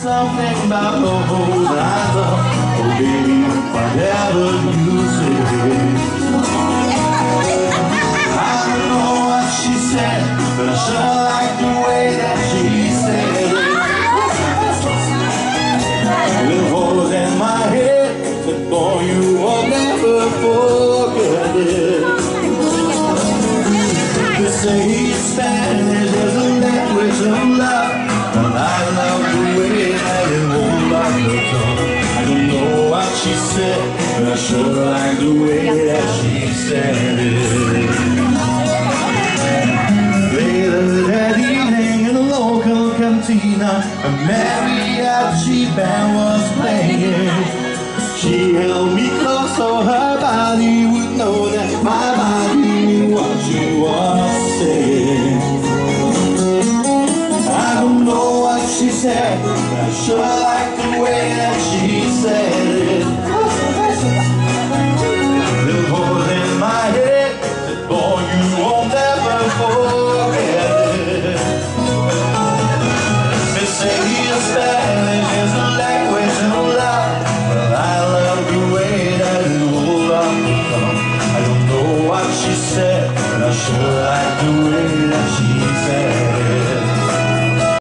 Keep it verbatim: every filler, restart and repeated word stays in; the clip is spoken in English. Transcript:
Something about those eyes up, oh baby, whatever you say. I don't know what she said, but I sure like the way that she said it. With holes in my head, said boy, you will never forget it. They say Spanish is a language of love, and I love the way that it won't lock the tongue. I don't know what she said, but I sure like the way that she said it. Later that evening in a local cantina, a mariachi band was playing. She held me close so her body would know that my body knew what she was saying. I don't know what she said, but I sure like the way that she said it. Little holes in my head, said boy, you won't ever forget it. They say Spanish is a language of love, but I love the way that it rolled off the tongue. I don't know what she said, but I sure like